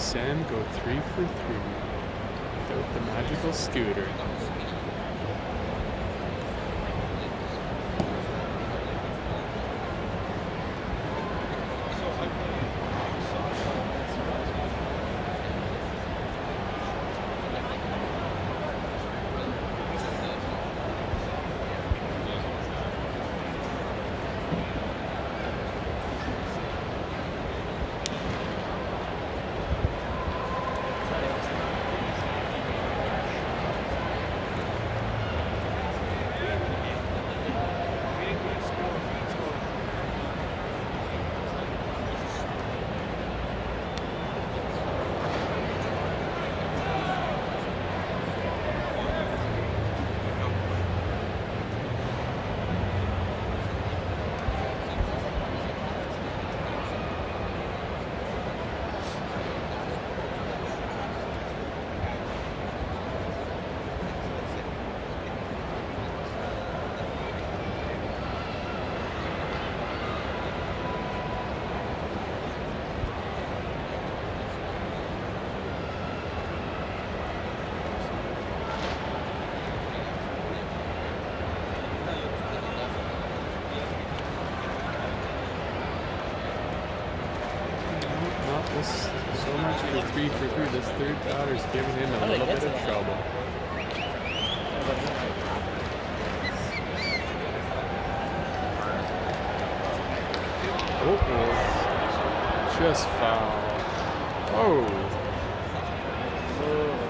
Sam go 3 for 3 without the magical scooter. So much for 3 for 3. This third batter's giving him a little bit of trouble. Oh, just foul. Oh.